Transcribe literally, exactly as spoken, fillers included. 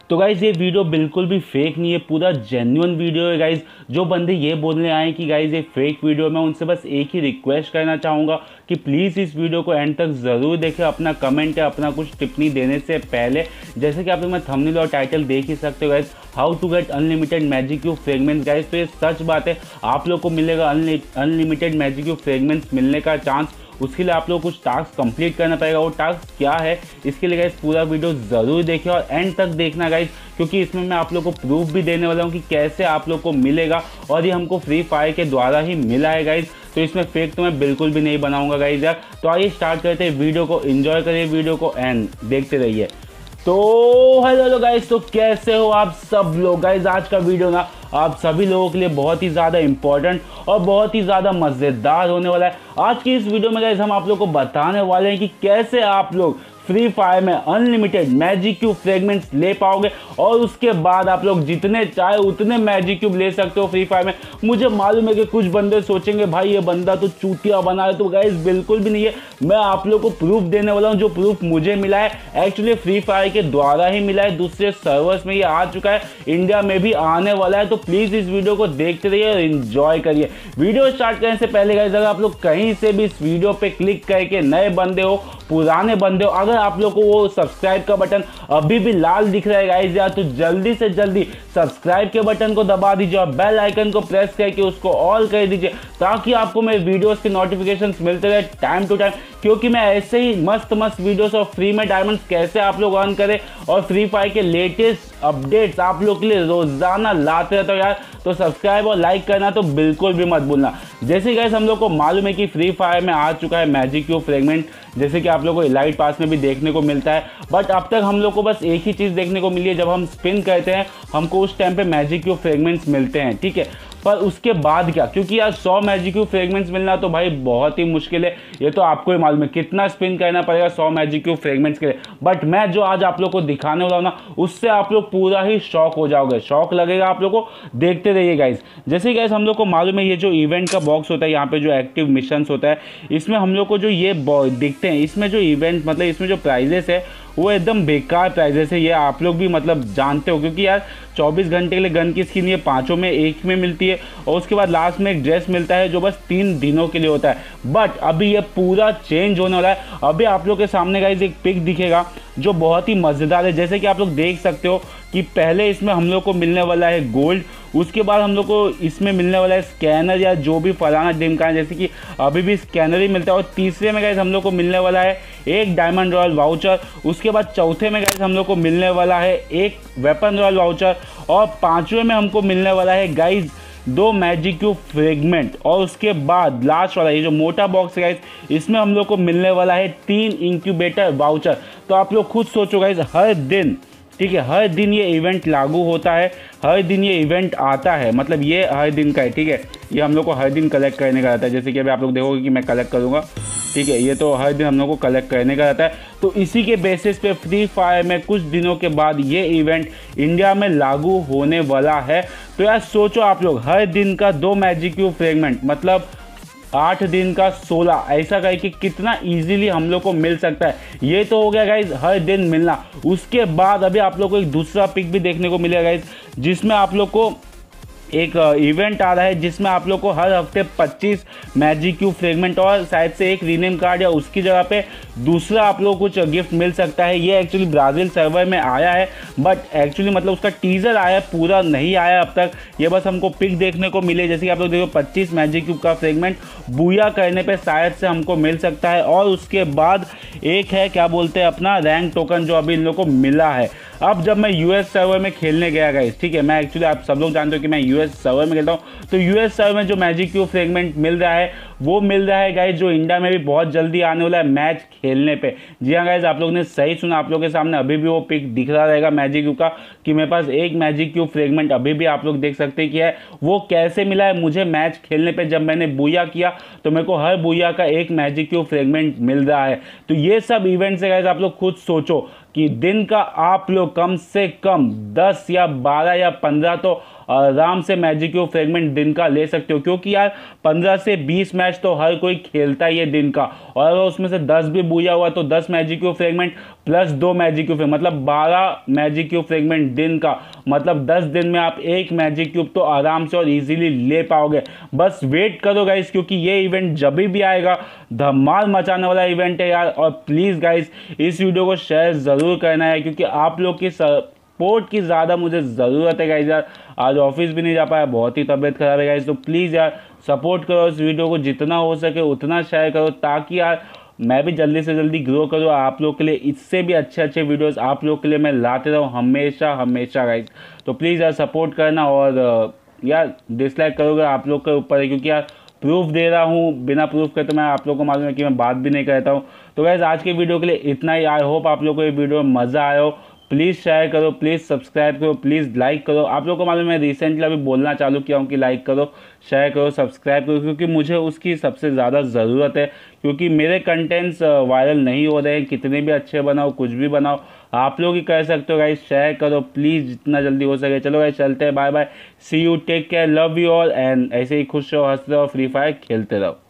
तो गाइज ये वीडियो बिल्कुल भी फेक नहीं है, पूरा जेन्युइन वीडियो है गाइज। जो बंदे ये बोलने आए कि गाइज ये फेक वीडियो है, मैं उनसे बस एक ही रिक्वेस्ट करना चाहूँगा कि प्लीज़ इस वीडियो को एंड तक ज़रूर देखें। अपना कमेंट या अपना कुछ टिप्पणी देने से पहले, जैसे कि आप लोग मैं थंबनेल और टाइटल देख ही सकते हो guys, how to get unlimited magic cube fragments guys. तो ये सच बात है, आप लोग को मिलेगा अनलिमिटेड मैजिक क्यूब फ्रेगमेंट्स मिलने का चांस। उसके लिए आप लोग कुछ टास्क कंप्लीट करना पड़ेगा। वो टास्क क्या है, इसके लिए गाइस पूरा वीडियो ज़रूर देखिए और एंड तक देखना गाइस, क्योंकि इसमें मैं आप लोग को प्रूफ भी देने वाला हूँ कि कैसे आप लोग को मिलेगा। और ये हमको फ्री फायर के द्वारा ही मिला है गाइस, तो इसमें फेक तो मैं बिल्कुल भी नहीं बनाऊंगा गाइस यार। तो आइए स्टार्ट करते हैं वीडियो को, एंजॉय करिए वीडियो को एंड देखते रहिए। तो हेलो गाइस, तो कैसे हो आप सब लोग गाइस। आज का वीडियो ना आप सभी लोगों के लिए बहुत ही ज़्यादा इंपॉर्टेंट और बहुत ही ज़्यादा मज़ेदार होने वाला है। आज की इस वीडियो में गाइस हम आप लोग को बताने वाले हैं कि कैसे आप लोग फ्री फायर में अनलिमिटेड मैजिक क्यूब फ्रेगमेंट्स ले पाओगे और उसके बाद आप लोग जितने चाहे उतने मैजिक क्यूब ले सकते हो फ्री फायर में। मुझे मालूम है कि कुछ बंदे सोचेंगे भाई ये बंदा तो चूतिया बना है, तो गाइस बिल्कुल भी नहीं है। मैं आप लोग को प्रूफ देने वाला हूँ, जो प्रूफ मुझे मिला है एक्चुअली फ्री फायर के द्वारा ही मिला है। दूसरे सर्वर्स में ये आ चुका है, इंडिया में भी आने वाला है। तो प्लीज़ इस वीडियो को देखते रहिए और इन्जॉय करिए। वीडियो स्टार्ट करने से पहले गाइस, अगर आप लोग कहीं से भी इस वीडियो पे क्लिक करके नए बंदे हो पुराने बंदे हो, अगर आप लोग को वो सब्सक्राइब का बटन अभी भी लाल दिख रहा है गाइस यार, तो जल्दी से जल्दी सब्सक्राइब के बटन को दबा दीजिए और बेल आइकन को प्रेस करके उसको ऑल कर दीजिए, ताकि आपको मेरे वीडियोस के नोटिफिकेशंस मिलते रहे टाइम टू टाइम। क्योंकि मैं ऐसे ही मस्त मस्त वीडियोस और फ्री में डायमंड्स कैसे आप लोग अर्न करें और फ्री फायर के लेटेस्ट अपडेट्स आप लोग के लिए रोजाना लाते रहता हूँ यार। तो सब्सक्राइब और लाइक करना तो बिल्कुल भी मत भूलना। जैसे गाइस हम लोग को मालूम है कि फ्री फायर में आ चुका है मैजिक क्यूब फ्रेगमेंट, जैसे कि आप लोग को इलाइट पास में भी देखने को मिलता है। बट अब तक हम लोग को बस एक ही चीज़ देखने को मिली है, जब हम स्पिन करते हैं हमको उस टाइम पे मैजिक क्यूब फ्रेगमेंट्स मिलते हैं, ठीक है। पर उसके बाद क्या, क्योंकि यार सौ मैजिक क्यूब फ्रेगमेंट्स मिलना तो भाई बहुत ही मुश्किल है। ये तो आपको ही मालूम है कितना स्पिन करना पड़ेगा सौ मैजिक क्यूब फ्रेगमेंट्स के लिए। बट मैं जो आज आप लोग को दिखाने वाला हूँ ना, उससे आप लोग पूरा ही शॉक हो जाओगे, शॉक लगेगा आप लोग को। देखते रहिए गाइस। जैसे गाइस हम लोग को मालूम है ये जो इवेंट का बॉक्स होता है, यहाँ पे जो एक्टिव मिशंस होता है, इसमें हम लोग को जो ये दिखते हैं, इसमें जो इवेंट मतलब इसमें जो प्राइजेस है वो एकदम बेकार प्राइजेस है। ये आप लोग भी मतलब जानते हो, क्योंकि यार चौबीस घंटे के लिए गन की स्किन ये पांचों में एक में मिलती है और उसके बाद लास्ट में एक ड्रेस मिलता है जो बस तीन दिनों के लिए होता है। बट अभी ये पूरा चेंज होने वाला है। अभी आप लोग के सामने गाइस एक पिक दिखेगा जो बहुत ही मज़ेदार है। जैसे कि आप लोग देख सकते हो कि पहले इसमें हम लोग को मिलने वाला है गोल्ड, उसके बाद हम लोग को इसमें मिलने वाला है स्कैनर या जो भी फलाना ड्रीम का, जैसे कि अभी भी स्कैनर ही मिलता है। और तीसरे में गाइस हम लोग को मिलने वाला है एक डायमंड रॉयल वाउचर। उसके बाद चौथे में गाइस हम लोग को मिलने वाला है एक वेपन रॉयल वाउचर। और पांचवें में हमको मिलने वाला है गाइस दो मैजिक क्यूब फ्रेगमेंट। और उसके बाद लास्ट वाला ये जो मोटा बॉक्स है गाइस, इसमें हम लोग को मिलने वाला है तीन इंक्यूबेटर वाउचर। तो आप लोग खुद सोचो गाइस, हर दिन, ठीक है, हर दिन ये इवेंट लागू होता है, हर दिन ये इवेंट आता है, मतलब ये हर दिन का है, ठीक है। ये हम लोग को हर दिन कलेक्ट करने का रहता है। जैसे कि अभी आप लोग देखोगे कि मैं कलेक्ट करूँगा, ठीक है, ये तो हर दिन हम लोग को कलेक्ट करने का रहता है। तो इसी के बेसिस पे फ्री फायर में कुछ दिनों के बाद ये इवेंट इंडिया में लागू होने वाला है। तो यार सोचो आप लोग, हर दिन का दो मैजिक क्यूब फ्रेगमेंट, मतलब आठ दिन का सोलह, ऐसा करके कितना इजीली हम लोग को मिल सकता है। ये तो हो गया गाइज हर दिन मिलना। उसके बाद अभी आप लोग को एक दूसरा पिक भी देखने को मिलेगा गाइज, जिसमें आप लोग को एक इवेंट आ रहा है जिसमें आप लोग को हर हफ्ते पच्चीस मैजिक क्यूब फ्रेगमेंट और शायद से एक रीनेम कार्ड या उसकी जगह पे दूसरा आप लोग को कुछ गिफ्ट मिल सकता है। ये एक्चुअली ब्राज़ील सर्वर में आया है, बट एक्चुअली मतलब उसका टीज़र आया है, पूरा नहीं आया अब तक। ये बस हमको पिक देखने को मिले। जैसे कि आप लोग देखो पच्चीस मैजिक क्यूब का फ्रेगमेंट बूया करने पर शायद से हमको मिल सकता है। और उसके बाद एक है क्या बोलते हैं अपना रैंक टोकन, जो अभी इन लोग को मिला है। अब जब मैं यूएस सर्वर में खेलने गया गाइस, ठीक है, मैं एक्चुअली आप सब लोग जानते हो कि मैं यूएस सर्वर में खेलता हूँ, तो यूएस सर्वर में जो मैजिक क्यूब फ्रेगमेंट मिल रहा है वो मिल रहा है गाइस जो इंडिया में भी बहुत जल्दी आने वाला है मैच खेलने पे। जी हाँ गाइस, आप लोग ने सही सुना, आप लोग के सामने अभी भी वो पिक दिख रहा रहेगा मैजिक क्यूब का, कि मेरे पास एक मैजिक क्यूब फ्रेगमेंट अभी भी आप लोग देख सकते हैं कि है। वो कैसे मिला है मुझे, मैच खेलने पे जब मैंने बूया किया तो मेरे को हर बूया का एक मैजिक क्यूब फ्रेगमेंट मिल रहा है। तो ये सब इवेंट्स है गाइस, आप लोग खुद सोचो कि दिन का आप लोग कम से कम दस या बारह या पंद्रह तो आराम से मैजिक क्यूब फ्रेगमेंट दिन का ले सकते हो, क्योंकि यार पंद्रह से बीस मैच तो हर कोई खेलता ही है दिन का, और अगर उसमें से दस भी बूया हुआ तो दस मैजिक क्यूब फ्रेगमेंट प्लस दो मैजिक क्यूब, मतलब बारह मैजिक क्यूब फ्रेगमेंट दिन का, मतलब दस दिन में आप एक मैजिक क्यूब तो आराम से और इजीली ले पाओगे। बस वेट करो गाइस, क्योंकि ये इवेंट जब भी आएगा धमाल मचाने वाला इवेंट है यार। और प्लीज़ गाइस इस वीडियो को शेयर ज़रूर करना है, क्योंकि आप लोग की सपोर्ट की ज़्यादा मुझे ज़रूरत है गाइस यार। आज ऑफिस भी नहीं जा पाया, बहुत ही तबीयत खराब है गाइस, तो प्लीज़ यार सपोर्ट करो इस वीडियो को, जितना हो सके उतना शेयर करो, ताकि यार मैं भी जल्दी से जल्दी ग्रो करूँ आप लोग के लिए। इससे भी अच्छे अच्छे वीडियोस आप लोग के लिए मैं लाते रहूँ हमेशा हमेशा गाइस। तो प्लीज़ यार सपोर्ट करना, और यार डिसलाइक करोगे आप लोग के ऊपर है, क्योंकि यार प्रूफ दे रहा हूँ, बिना प्रूफ के तो मैं आप लोग को मालूम है कि मैं बात भी नहीं करता हूँ। तो गाइस आज के वीडियो के लिए इतना ही। आई होप आप लोग को ये वीडियो में मज़ा आया हो। प्लीज़ शेयर करो, प्लीज़ सब्सक्राइब करो, प्लीज़ लाइक करो। आप लोग को मालूम है रिसेंटली अभी बोलना चालू किया हूँ कि लाइक करो, शेयर करो, सब्सक्राइब करो, क्योंकि मुझे उसकी सबसे ज़्यादा ज़रूरत है। क्योंकि मेरे कंटेंट्स वायरल नहीं हो रहे हैं, कितने भी अच्छे बनाओ कुछ भी बनाओ, आप लोग ही कर सकते हो गाइस। शेयर करो प्लीज़ जितना जल्दी हो सके। चलो गाइस चलते हैं, bye bye, see you, take care, love you all, and ऐसे ही खुश रहो, हंसते रहो, फ्री फायर खेलते रहो।